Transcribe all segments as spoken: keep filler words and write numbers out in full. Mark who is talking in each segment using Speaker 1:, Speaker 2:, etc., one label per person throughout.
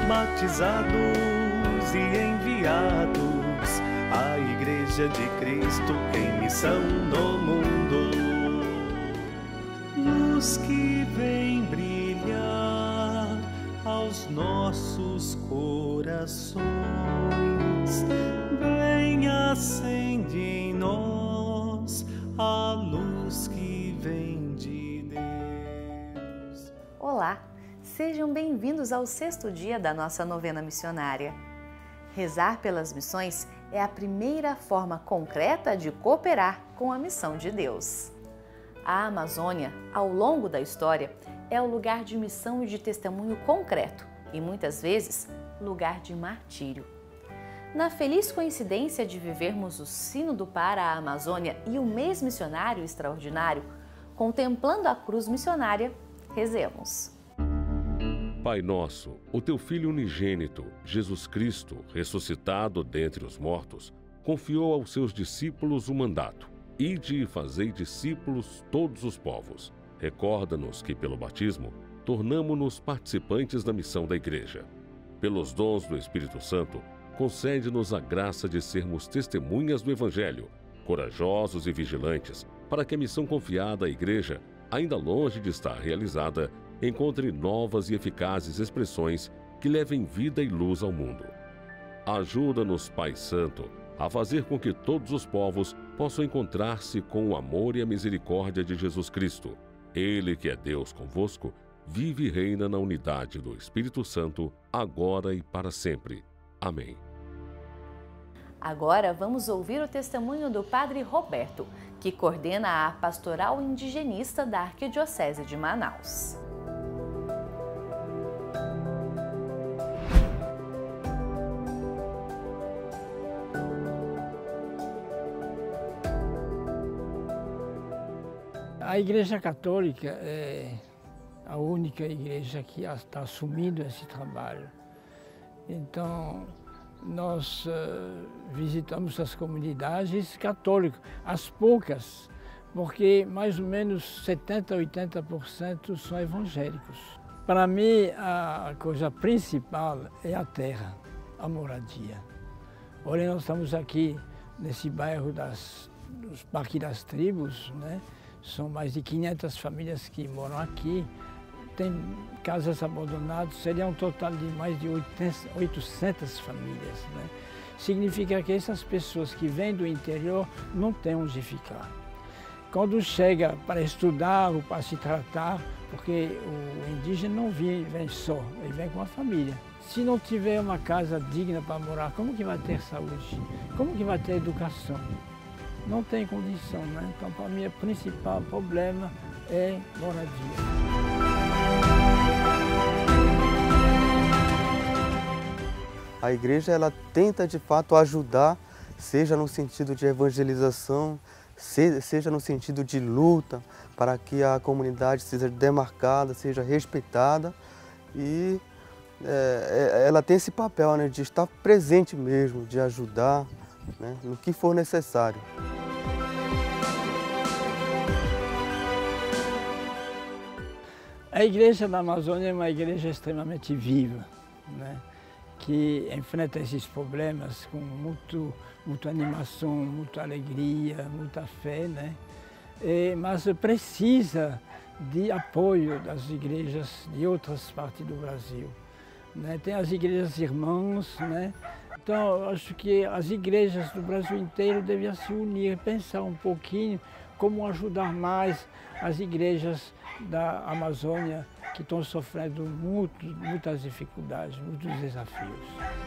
Speaker 1: batizados e enviados à Igreja de Cristo em missão no mundo. Luz que vem brilhar aos nossos corações, vem acende em nós a luz que vem de Deus.
Speaker 2: Olá, sejam bem-vindos ao sexto dia da nossa novena missionária. Rezar pelas missões é a primeira forma concreta de cooperar com a missão de Deus. A Amazônia, ao longo da história, é o lugar de missão e de testemunho concreto e, muitas vezes, lugar de martírio. Na feliz coincidência de vivermos o Sínodo para a Amazônia e o mês missionário extraordinário, contemplando a cruz missionária, rezemos.
Speaker 3: Pai nosso, o teu Filho unigênito, Jesus Cristo, ressuscitado dentre os mortos, confiou aos seus discípulos o mandato: ide e fazei discípulos todos os povos. Recorda-nos que, pelo batismo, tornamo-nos participantes da missão da Igreja. Pelos dons do Espírito Santo, concede-nos a graça de sermos testemunhas do Evangelho, corajosos e vigilantes, para que a missão confiada à Igreja, ainda longe de estar realizada, encontre novas e eficazes expressões que levem vida e luz ao mundo. Ajuda-nos, Pai Santo, a fazer com que todos os povos possam encontrar-se com o amor e a misericórdia de Jesus Cristo. Ele, que é Deus convosco, vive e reina na unidade do Espírito Santo, agora e para sempre. Amém.
Speaker 2: Agora vamos ouvir o testemunho do Padre Roberto, que coordena a Pastoral Indigenista da Arquidiocese de Manaus.
Speaker 4: A Igreja Católica é a única igreja que está assumindo esse trabalho. Então, nós uh, visitamos as comunidades católicas, as poucas, porque mais ou menos setenta, oitenta por cento são evangélicos. Para mim, a coisa principal é a terra, a moradia. Olha, nós estamos aqui nesse bairro das, dos Parques das Tribos, né? São mais de quinhentas famílias que moram aqui. Tem casas abandonadas, seria um total de mais de oitocentas famílias, né? Significa que essas pessoas que vêm do interior não têm onde ficar. Quando chega para estudar ou para se tratar, porque o indígena não vem, vem só, ele vem com a família. Se não tiver uma casa digna para morar, como que vai ter saúde? Como que vai ter educação? Não tem condição, né? Então, para mim, o principal problema é moradia.
Speaker 5: A igreja, ela tenta, de fato, ajudar, seja no sentido de evangelização, seja no sentido de luta, para que a comunidade seja demarcada, seja respeitada. E é, ela tem esse papel, né, de estar presente mesmo, de ajudar, né, no que for necessário.
Speaker 4: A Igreja da Amazônia é uma igreja extremamente viva, né, que enfrenta esses problemas com muito, muita animação, muita alegria, muita fé, né, e, mas precisa de apoio das igrejas de outras partes do Brasil, né. Tem as igrejas irmãs, né. Então, eu acho que as igrejas do Brasil inteiro deviam se unir, pensar um pouquinho como ajudar mais as igrejas da Amazônia que estão sofrendo muito, muitas dificuldades, muitos desafios.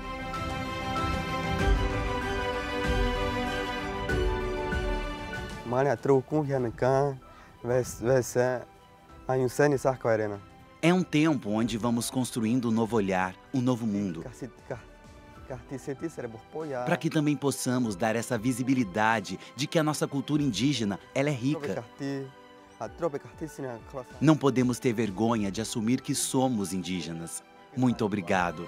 Speaker 6: É um tempo onde vamos construindo um novo olhar, um novo mundo. Para que também possamos dar essa visibilidade de que a nossa cultura indígena, ela é rica. Não podemos ter vergonha de assumir que somos indígenas. Muito obrigado.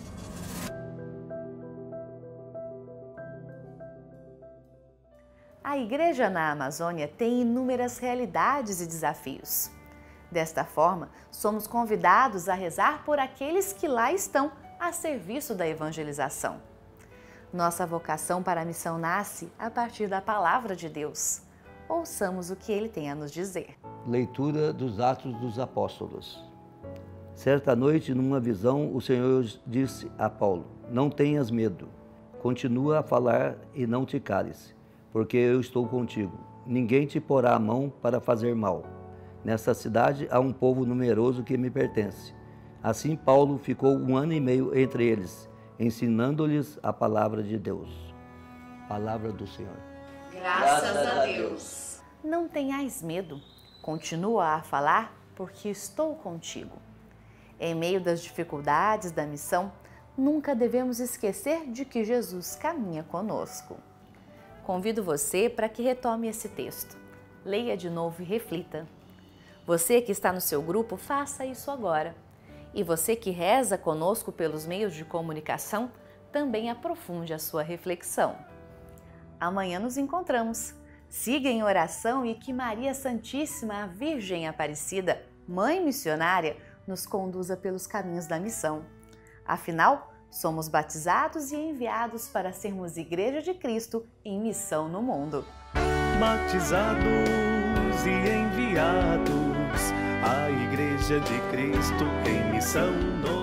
Speaker 2: A A igreja na Amazônia tem inúmeras realidades e desafios. Desta forma, somos convidados a rezar por aqueles que lá estão a serviço da evangelização. Nossa vocação para a missão nasce a partir da palavra de Deus. Ouçamos o que ele tem a nos dizer.
Speaker 7: Leitura dos Atos dos Apóstolos. Certa noite, numa visão, o Senhor disse a Paulo: não tenhas medo, continua a falar e não te cales, porque eu estou contigo. Ninguém te porá a mão para fazer mal. Nesta cidade há um povo numeroso que me pertence. Assim Paulo ficou um ano e meio entre eles, ensinando-lhes a palavra de Deus. Palavra do Senhor.
Speaker 2: Graças a Deus. Não tenhais medo, continua a falar, porque estou contigo. Em meio das dificuldades da missão, nunca devemos esquecer de que Jesus caminha conosco. Convido você para que retome esse texto. Leia de novo e reflita. Você que está no seu grupo, faça isso agora. E você que reza conosco pelos meios de comunicação, também aprofunde a sua reflexão. Amanhã nos encontramos. Siga em oração e que Maria Santíssima, a Virgem Aparecida, Mãe Missionária, nos conduza pelos caminhos da missão. Afinal, somos batizados e enviados para sermos Igreja de Cristo em missão no mundo.
Speaker 1: Batizados e enviados, a Igreja de Cristo em missão no